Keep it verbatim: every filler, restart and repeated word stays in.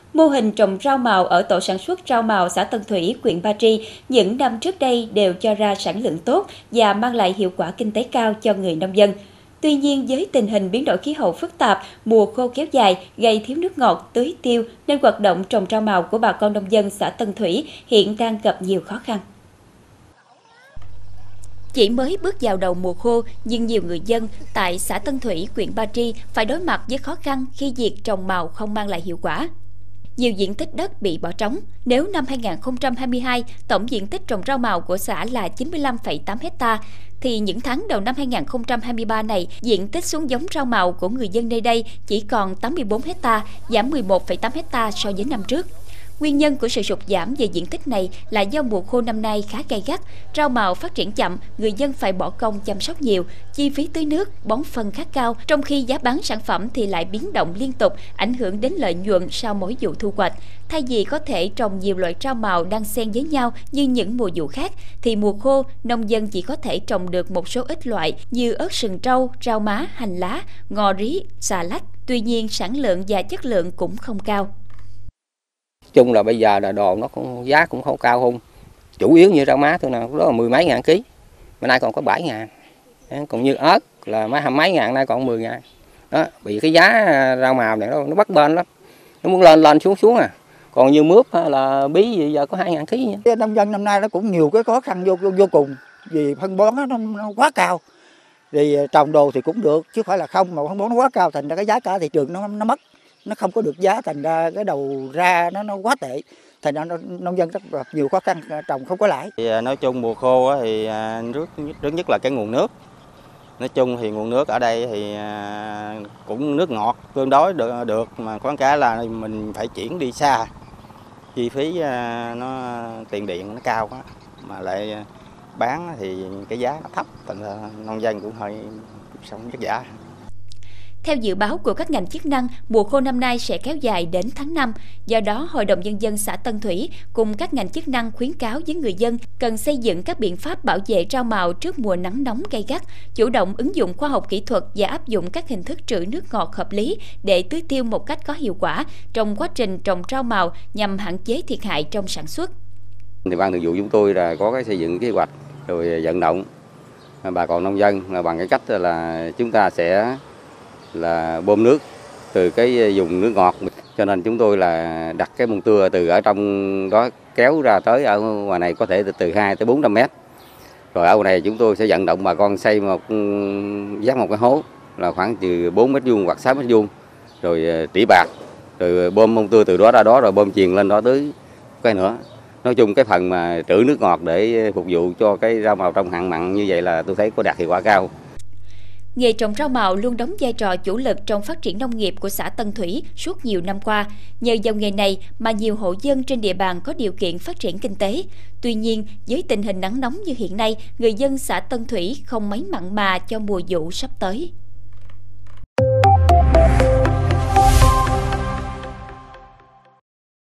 Mô hình trồng rau màu ở tổ sản xuất rau màu xã Tân Thủy, huyện Ba Tri những năm trước đây đều cho ra sản lượng tốt và mang lại hiệu quả kinh tế cao cho người nông dân. Tuy nhiên, với tình hình biến đổi khí hậu phức tạp, mùa khô kéo dài, gây thiếu nước ngọt, tưới tiêu nên hoạt động trồng rau màu của bà con nông dân xã Tân Thủy hiện đang gặp nhiều khó khăn. Chỉ mới bước vào đầu mùa khô, nhưng nhiều người dân tại xã Tân Thủy, huyện Ba Tri phải đối mặt với khó khăn khi việc trồng màu không mang lại hiệu quả. Nhiều diện tích đất bị bỏ trống. Nếu năm hai nghìn không trăm hai mươi hai, tổng diện tích trồng rau màu của xã là chín mươi lăm phẩy tám héc ta, thì những tháng đầu năm hai nghìn không trăm hai mươi ba này, diện tích xuống giống rau màu của người dân nơi đây chỉ còn tám mươi tư héc ta, giảm mười một phẩy tám héc ta so với năm trước. Nguyên nhân của sự sụt giảm về diện tích này là do mùa khô năm nay khá gay gắt, rau màu phát triển chậm, người dân phải bỏ công chăm sóc nhiều, chi phí tưới nước, bón phân khá cao, trong khi giá bán sản phẩm thì lại biến động liên tục, ảnh hưởng đến lợi nhuận sau mỗi vụ thu hoạch. Thay vì có thể trồng nhiều loại rau màu đang xen với nhau như những mùa vụ khác, thì mùa khô, nông dân chỉ có thể trồng được một số ít loại như ớt sừng trâu, rau má, hành lá, ngò rí, xà lách. Tuy nhiên, sản lượng và chất lượng cũng không cao. Chung là bây giờ là đồ nó cũng giá cũng không cao không, chủ yếu như rau má thôi nào đó là mười mấy ngàn ký, bữa nay còn có bảy ngàn, còn như ớt là mấy hai mấy ngàn nay còn mười ngàn, đó vì cái giá rau màu này nó, nó bắt bên lắm, nó muốn lên lên xuống xuống à, còn như mướp là bí gì giờ có hai ngàn ký. Nông dân năm nay nó cũng nhiều cái khó khăn vô vô, vô cùng, vì phân bón nó, nó quá cao, thì trồng đồ thì cũng được chứ phải là không, mà phân bón nó quá cao thành ra cái giá cả thị trường nó nó mất. Nó không có được giá, thành ra cái đầu ra nó nó quá tệ, thành ra nông dân rất gặp nhiều khó khăn, trồng không có lãi. Thì nói chung mùa khô thì trước trước nhất là cái nguồn nước. Nói chung thì nguồn nước ở đây thì cũng nước ngọt tương đối được, được mà có cái là mình phải chuyển đi xa, chi phí nó tiền điện nó cao quá, mà lại bán thì cái giá nó thấp, thành ra nông dân cũng hơi sống vất vả. Theo dự báo của các ngành chức năng, mùa khô năm nay sẽ kéo dài đến tháng năm. Do đó, Hội đồng Nhân dân xã Tân Thủy cùng các ngành chức năng khuyến cáo với người dân cần xây dựng các biện pháp bảo vệ rau màu trước mùa nắng nóng gay gắt, chủ động ứng dụng khoa học kỹ thuật và áp dụng các hình thức trữ nước ngọt hợp lý để tưới tiêu một cách có hiệu quả trong quá trình trồng rau màu nhằm hạn chế thiệt hại trong sản xuất. Thì ban thường vụ chúng tôi là có cái xây dựng kế hoạch rồi vận động bà con nông dân là bằng cái cách là chúng ta sẽ là bơm nước từ cái vùng nước ngọt, cho nên chúng tôi là đặt cái mương tưa từ ở trong đó kéo ra tới ở ngoài này có thể từ hai tới bốn trăm mét. Rồi ở ngoài này chúng tôi sẽ vận động bà con xây một dắt một cái hố là khoảng từ bốn mét vuông hoặc sáu mét vuông, rồi tỉ bạc, rồi bơm mương tưa từ đó ra đó rồi bơm chuyền lên đó tới cái nữa. Nói chung cái phần mà trữ nước ngọt để phục vụ cho cái rau màu trong hạn mặn như vậy là tôi thấy có đạt hiệu quả cao. Nghề trồng rau màu luôn đóng vai trò chủ lực trong phát triển nông nghiệp của xã Tân Thủy suốt nhiều năm qua. Nhờ dòng nghề này mà nhiều hộ dân trên địa bàn có điều kiện phát triển kinh tế. Tuy nhiên, với tình hình nắng nóng như hiện nay, người dân xã Tân Thủy không mấy mặn mà cho mùa vụ sắp tới.